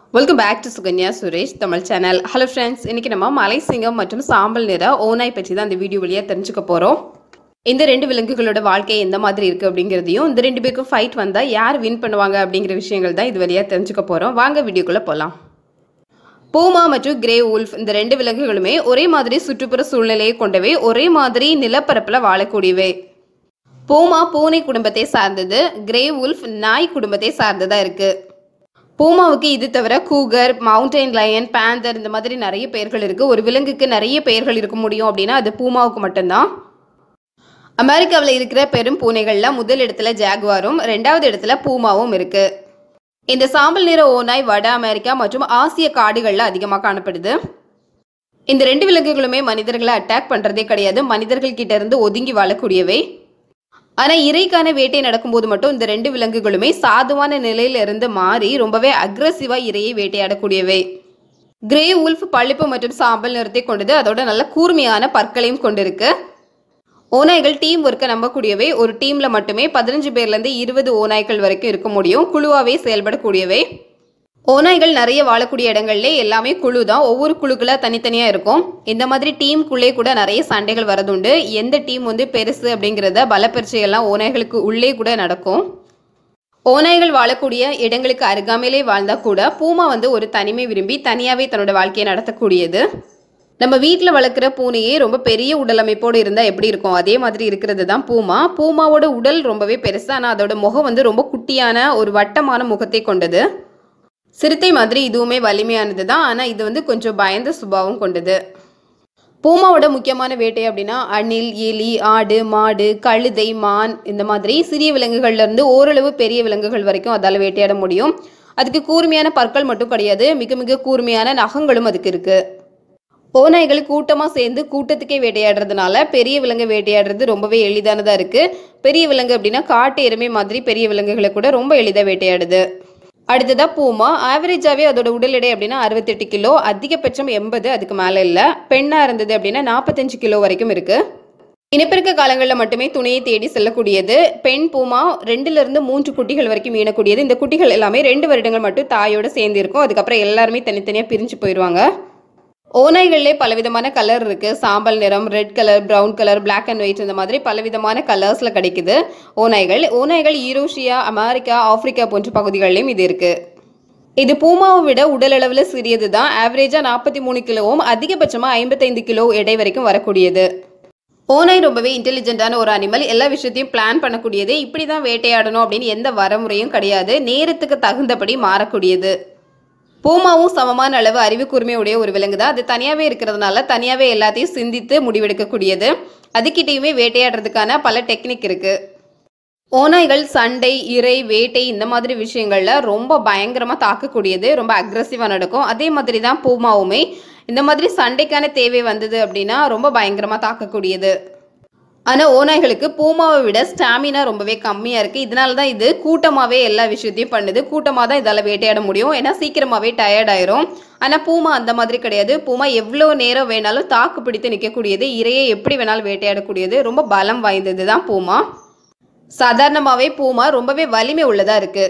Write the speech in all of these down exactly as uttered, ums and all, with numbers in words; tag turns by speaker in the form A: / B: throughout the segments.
A: Welcome back to Sukanya Suresh Tamil channel. Hello friends, இன்னைக்கு நம்ம மலை சிங்கம் மற்றும் சாம்பல் நிற ஓநாய் பற்றி தான் இந்த வீடியோ வழியாக தெரிஞ்சுக்க போகிறோம். இந்த ரெண்டு விலங்குகளோட வாழ்க்கை எந்த மாதிரி இருக்குது அப்படிங்கிறதையும், இந்த ரெண்டு பேருக்கும் ஃபைட் வந்தால் யார் வின் பண்ணுவாங்க அப்படிங்கிற விஷயங்கள் தான் இது வழியாக தெரிஞ்சுக்க போகிறோம். வாங்க வீடியோக்குள்ளே போகலாம். பூமா மற்றும் கிரே உல்ஃப் இந்த ரெண்டு விலங்குகளுமே ஒரே மாதிரி சுற்றுப்புற சூழ்நிலையை கொண்டவை, ஒரே மாதிரி நிலப்பரப்பில் வாழக்கூடியவை. பூமா பூனை குடும்பத்தை சார்ந்தது, கிரே உல்ஃப் நாய் குடும்பத்தை சார்ந்ததாக இருக்குது. பூமாவுக்கு இது தவிர கூகர், மவுண்டைன் லயன், பேந்தர் இந்த மாதிரி நிறைய பெயர்கள் இருக்குது. ஒரு விலங்குக்கு நிறைய பெயர்கள் இருக்க முடியும் அப்படின்னா அது பூமாவுக்கு மட்டும்தான். அமெரிக்காவில் இருக்கிற பெரும் பூனைகளில் முதல் இடத்துல ஜாகுவாரும் ரெண்டாவது இடத்துல பூமாவும் இருக்குது. இந்த சாம்பல் நிற ஓநாய் வட அமெரிக்கா மற்றும் ஆசிய காடுகளில் அதிகமாக காணப்படுது. இந்த ரெண்டு விலங்குகளுமே மனிதர்களை அட்டாக் பண்ணுறதே கிடையாது, மனிதர்கள் கிட்ட இருந்து ஒதுங்கி வாழக்கூடியவை. ஆனால் இறைக்கான வேட்டை நடக்கும்போது மட்டும் இந்த ரெண்டு விலங்குகளுமே சாதுவான நிலையில இருந்து மாறி ரொம்பவே அக்ரெசிவா இரையை வேட்டையாடக்கூடியவை. கிரே உல்ஃப் பழுப்பு மற்றும் சாம்பல் நிறத்தை கொண்டது, அதோட நல்ல கூர்மையான பற்களையும் கொண்டிருக்கு. ஓநாய்கள் டீம் ஒர்க்கை நம்பக்கூடியவை. ஒரு டீம்ல மட்டுமே பதினஞ்சு பேர்ல இருந்து இருபது ஓநாய்கள் வரைக்கும் இருக்க முடியும். குழுவாவே செயல்படக்கூடியவை. ஓநாய்கள் நிறைய வாழக்கூடிய இடங்கள்ல எல்லாமே குழு தான், ஒவ்வொரு குழுக்களா தனித்தனியா இருக்கும். இந்த மாதிரி டீமுக்குள்ளே கூட நிறைய சண்டைகள் வரதுண்டு. எந்த டீம் வந்து பெருசு அப்படிங்கிறத பலப்பரிச்சையெல்லாம் ஓநாய்களுக்கு உள்ளே கூட நடக்கும். ஓநாய்கள் வாழக்கூடிய இடங்களுக்கு அருகாமையிலே வாழ்ந்தா கூட பூமா வந்து ஒரு தனிமை விரும்பி தனியாவே தன்னோட வாழ்க்கையை நடத்தக்கூடியது. நம்ம வீட்டில் வளர்க்குற பூனையே ரொம்ப பெரிய உடல் அமைப்போடு இருந்தால் எப்படி இருக்கும், அதே மாதிரி இருக்கிறது தான் பூமா. பூமாவோட உடல் ரொம்பவே பெருசு, ஆனால் அதோட முகம் வந்து ரொம்ப குட்டியான ஒரு வட்டமான முகத்தை கொண்டது. சிறுத்தை மாதிரி இதுவுமே வலிமையானது தான், ஆனால் இது வந்து கொஞ்சம் பயந்த சுபாவம் கொண்டது. பூமாவோட முக்கியமான வேட்டை அப்படின்னா அணில், எலி, ஆடு, மாடு, கழுதை, மான் இந்த மாதிரி சிறிய விலங்குகள்ல இருந்து ஓரளவு பெரிய விலங்குகள் வரைக்கும் அதால் வேட்டையாட முடியும். அதுக்கு கூர்மையான பற்கள் மட்டும் கிடையாது, மிக மிக கூர்மையான நகங்களும் அதுக்கு இருக்கு. ஓநாய்கள் கூட்டமாக சேர்ந்து கூட்டத்துக்கே வேட்டையாடுறதுனால பெரிய விலங்கு வேட்டையாடுறது ரொம்பவே எளிதானதாக இருக்குது. பெரிய விலங்கு அப்படின்னா காட்டு எருமை மாதிரி பெரிய விலங்குகளை கூட ரொம்ப எளிதாக வேட்டையாடுது. அடுத்ததாக பூமா. ஆவரேஜாகவே அதோட உடல் எடை அப்படின்னா அறுபத்தெட்டு கிலோ, அதிகபட்சம் எண்பது, அதுக்கு மேலே இல்லை. பெண்ணாக இருந்தது அப்படின்னா நாற்பத்தஞ்சு கிலோ வரைக்கும் இருக்குது. இனப்பெருக்க காலங்களில் மட்டுமே துணையை தேடி செல்லக்கூடியது. பெண் பூமா ரெண்டுலேருந்து மூன்று குட்டிகள் வரைக்கும் ஈனக்கூடியது. இந்த குட்டிகள் எல்லாமே ரெண்டு வருடங்கள் மட்டும் தாயோடு சேர்ந்து இருக்கும், அதுக்கப்புறம் எல்லாருமே தனித்தனியாக பிரிஞ்சு போயிடுவாங்க. ஓநாய்கள்லே பலவிதமான கலர் இருக்குது. சாம்பல் நிறம், red colour, brown colour, black and white இந்த மாதிரி பலவிதமான கலர்ஸில் கிடைக்குது ஓநாய்கள். ஓநாய்கள் யூரோஷியா, அமெரிக்கா, ஆப்பிரிக்கா போன்ற பகுதிகளிலும் இது இருக்குது. இது பூமாவை விட உடல் அளவில் சிறியது தான். ஆவரேஜாக நாற்பத்தி மூணு கிலோவும் அதிகபட்சமாக ஐம்பத்தைந்து கிலோ எடை வரைக்கும் வரக்கூடியது. ஓநாய் ரொம்பவே இன்டெலிஜென்ட்டான ஒரு அனிமல், எல்லா விஷயத்தையும் பிளான் பண்ணக்கூடியது. இப்படி தான் வேட்டையாடணும் அப்படின்னு எந்த வரமுறையும் கிடையாது, நேரத்துக்கு தகுந்தபடி மாறக்கூடியது. பூமாவும் சமமான அளவு அறிவு கூர்மையுடைய ஒரு விலங்கு தான். அது தனியாகவே இருக்கிறதுனால தனியாகவே எல்லாத்தையும் சிந்தித்து முடிவெடுக்கக்கூடியது. அதுக்கிட்டையுமே வேட்டையாடுறதுக்கான பல டெக்னிக் இருக்குது. ஓநாய்கள் சண்டை, இறை, வேட்டை இந்த மாதிரி விஷயங்களில் ரொம்ப பயங்கரமாக தாக்கக்கூடியது, ரொம்ப அக்ரெசிவாக நடக்கும். அதே மாதிரி தான் பூமாவுமே இந்த மாதிரி சண்டைக்கான தேவை வந்தது அப்படின்னா ரொம்ப பயங்கரமாக தாக்கக்கூடியது. ஆனால் ஓநாய்களுக்கு பூமாவை விட ஸ்டாமினா ரொம்பவே கம்மியாக இருக்குது. இதனால தான் இது கூட்டமாகவே எல்லா விஷயத்தையும் பண்ணுது. கூட்டமாக தான் இதால் வேட்டையாட முடியும், ஏன்னா சீக்கிரமாகவே டயர்ட் ஆயிரும். ஆனால் பூமா அந்த மாதிரி கிடையாது. பூமா எவ்வளோ நேரம் வேணாலும் தாக்கு பிடித்து நிற்கக்கூடியது, இரையை எப்படி வேணாலும் வேட்டையாடக்கூடியது. ரொம்ப பலம் வாய்ந்தது தான் பூமா. சாதாரணமாகவே பூமா ரொம்பவே வலிமை உள்ளதாக இருக்குது.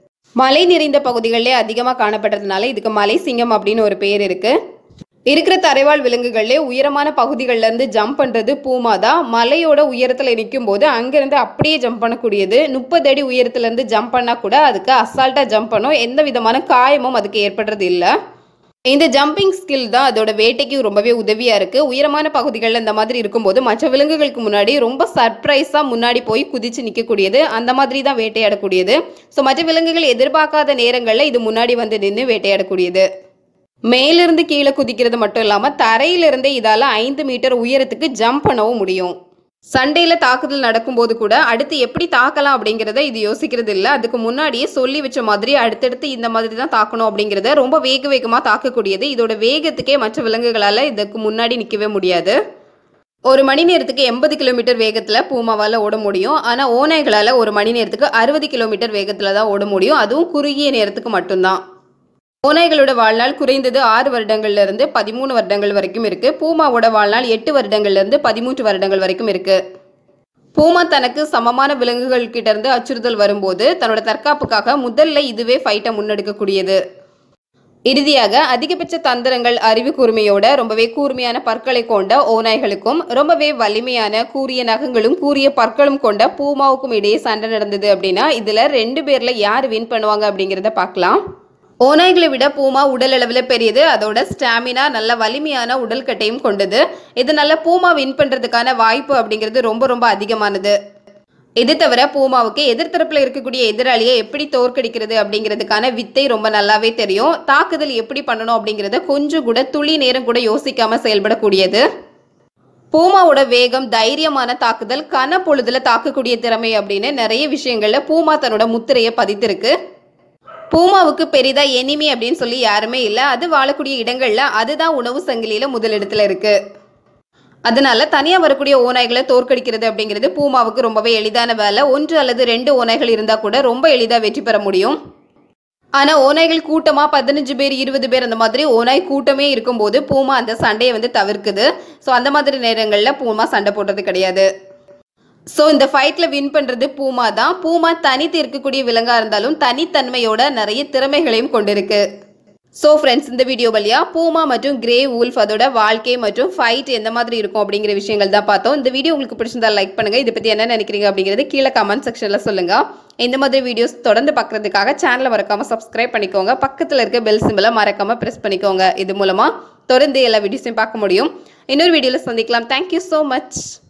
A: மலை நிறைந்த பகுதிகளிலே அதிகமாக காணப்படுறதுனால இதுக்கு மலை சிங்கம் அப்படின்னு ஒரு பேர் இருக்குது. இருக்கிற தரைவாழ் விலங்குகள்லே உயரமான பகுதிகளில் இருந்து ஜம்ப் பண்ணுறது பூமா தான். மலையோட உயரத்தில் நிற்கும் போது அங்கேருந்து அப்படியே ஜம்ப் பண்ணக்கூடியது. முப்பது அடி உயரத்துலேருந்து ஜம்ப் பண்ணால் கூட அதுக்கு அசால்ட்டாக ஜம்ப் பண்ணும், எந்த விதமான காயமும் அதுக்கு ஏற்படுறது இல்லை. இந்த ஜம்பிங் ஸ்கில் தான் அதோட வேட்டைக்கு ரொம்பவே உதவியாக இருக்குது. உயரமான பகுதிகளில் இந்த மாதிரி இருக்கும்போது மற்ற விலங்குகளுக்கு முன்னாடி ரொம்ப சர்ப்ரைஸாக முன்னாடி போய் குதித்து நிற்கக்கூடியது, அந்த மாதிரி தான் வேட்டையாடக்கூடியது. ஸோ மற்ற விலங்குகள் எதிர்பார்க்காத நேரங்களில் இது முன்னாடி வந்து நின்று வேட்டையாடக்கூடியது. மேலிருந்து கீழே குதிக்கிறது மட்டும் இல்லாமல் தரையிலிருந்தே இதால் ஐந்து மீட்டர் உயரத்துக்கு ஜம்ப் பண்ணவும் முடியும். சண்டையில் தாக்குதல் நடக்கும்போது கூட அடுத்து எப்படி தாக்கலாம் அப்படிங்கிறத இது யோசிக்கிறது இல்லை. அதுக்கு முன்னாடியே சொல்லி வச்ச மாதிரி அடுத்தடுத்து இந்த மாதிரி தான் தாக்கணும் அப்படிங்கிறத ரொம்ப வேக வேகமாக தாக்கக்கூடியது. இதோட வேகத்துக்கே மற்ற விலங்குகளால் இதுக்கு முன்னாடி நிற்கவே முடியாது. ஒரு மணி நேரத்துக்கு எண்பது கிலோமீட்டர் வேகத்தில் பூமாவால் ஓட முடியும். ஆனால் ஓநாய்களால் ஒரு மணி நேரத்துக்கு அறுபது கிலோமீட்டர் வேகத்தில் தான் ஓட முடியும், அதுவும் குறுகிய நேரத்துக்கு மட்டும்தான். ஓநாய்களோட வாழ்நாள் குறைந்தது ஆறு வருடங்கள்ல இருந்து பதிமூணு வருடங்கள் வரைக்கும் இருக்கு. பூமாவோட வாழ்நாள் எட்டு வருடங்கள்ல இருந்து பதிமூன்று வருடங்கள் வரைக்கும் இருக்கு. பூமா தனக்கு சமமான விலங்குகள் கிட்ட இருந்து அச்சுறுத்தல் வரும்போது தன்னோட தற்காப்புக்காக முதல்ல இதுவே ஃபைட்டை முன்னெடுக்கக்கூடியது. இறுதியாக அதிகபட்ச தந்திரங்கள் அறிவு கூர்மையோட ரொம்பவே கூர்மையான பற்களை கொண்ட ஓநாய்களுக்கும் ரொம்பவே வலிமையான கூரிய நகங்களும் கூரிய பற்களும் கொண்ட பூமாவுக்கும் இடையே சண்டை நடந்தது அப்படின்னா இதுல ரெண்டு பேர்ல யார் வின் பண்ணுவாங்க அப்படிங்கிறத பார்க்கலாம். ஓநாய்களை விட பூமா உடல் அளவில் பெரியது, அதோட ஸ்டாமினா நல்ல வலிமையான உடல் கட்டையும் கொண்டது. இதனால பூமா வின் பண்றதுக்கான வாய்ப்பு அப்படிங்கிறது ரொம்ப ரொம்ப அதிகமானது. இது தவிர பூமாவுக்கு எதிர்த்தரப்புல இருக்கக்கூடிய எதிராளியை எப்படி தோற்கடிக்கிறது அப்படிங்கிறதுக்கான வித்தை ரொம்ப நல்லாவே தெரியும். தாக்குதல் எப்படி பண்ணணும் அப்படிங்கிறத கொஞ்சம் கூட துளி நேரம் கூட யோசிக்காம செயல்படக்கூடியது. பூமாவோட வேகம், தைரியமான தாக்குதல், கன பொழுதுல தாக்கக்கூடிய திறமை அப்படின்னு நிறைய விஷயங்கள்ல பூமா தன்னோட முத்திரையை பதித்திருக்கு. பூமாவுக்கு பெரிதா எனிமி அப்படின்னு சொல்லி யாருமே இல்லை. அது வாழக்கூடிய இடங்கள்ல அதுதான் உணவு சங்கிலியில முதலிடத்துல இருக்கு. அதனால தனியா வரக்கூடிய ஓநாய்களை தோற்கடிக்கிறது அப்படிங்கிறது பூமாவுக்கு ரொம்பவே எளிதான வேலை. ஒன்று அல்லது ரெண்டு ஓநாய்கள் இருந்தா கூட ரொம்ப எளிதா வெற்றி பெற முடியும். ஆனா ஓநாய்கள் கூட்டமா பதினஞ்சு பேர் இருபது பேர் அந்த மாதிரி ஓநாய் கூட்டமே இருக்கும்போது பூமா அந்த சண்டையை வந்து தவிர்க்குது. ஸோ அந்த மாதிரி நேரங்கள்ல பூமா சண்டை போடுறது கிடையாது. ஸோ இந்த ஃபைட்ல வின் பண்றது பூமா தான். பூமா தனித்து இருக்கக்கூடிய விலங்கா இருந்தாலும் தனித்தன்மையோட நிறைய திறமைகளையும் கொண்டிருக்கு. ஸோ ஃப்ரெண்ட்ஸ், இந்த வீடியோ வழியா பூமா மற்றும் கிரே வூல்ஃப் அதோட வாழ்க்கை மற்றும் ஃபைட் எந்த மாதிரி இருக்கும் அப்படிங்கிற விஷயங்கள் தான் பார்த்தோம். இந்த வீடியோ உங்களுக்கு பிடிச்சிருந்தா லைக் பண்ணுங்க. இதை பத்தி என்ன நினைக்கிறீங்க அப்படிங்கிறது கீழே கமெண்ட் செக்ஷன்ல சொல்லுங்க. இந்த மாதிரி வீடியோஸ் தொடர்ந்து பார்க்கறதுக்காக சேனலை மறக்காம சப்ஸ்கிரைப் பண்ணிக்கோங்க. பக்கத்தில் இருக்க பெல் சிம்பிளை மறக்காம பிரஸ் பண்ணிக்கோங்க. இது மூலமா தொடர்ந்து எல்லா வீடியோஸையும் பார்க்க முடியும். இன்னொரு வீடியோல சந்திக்கலாம். Thank you so much.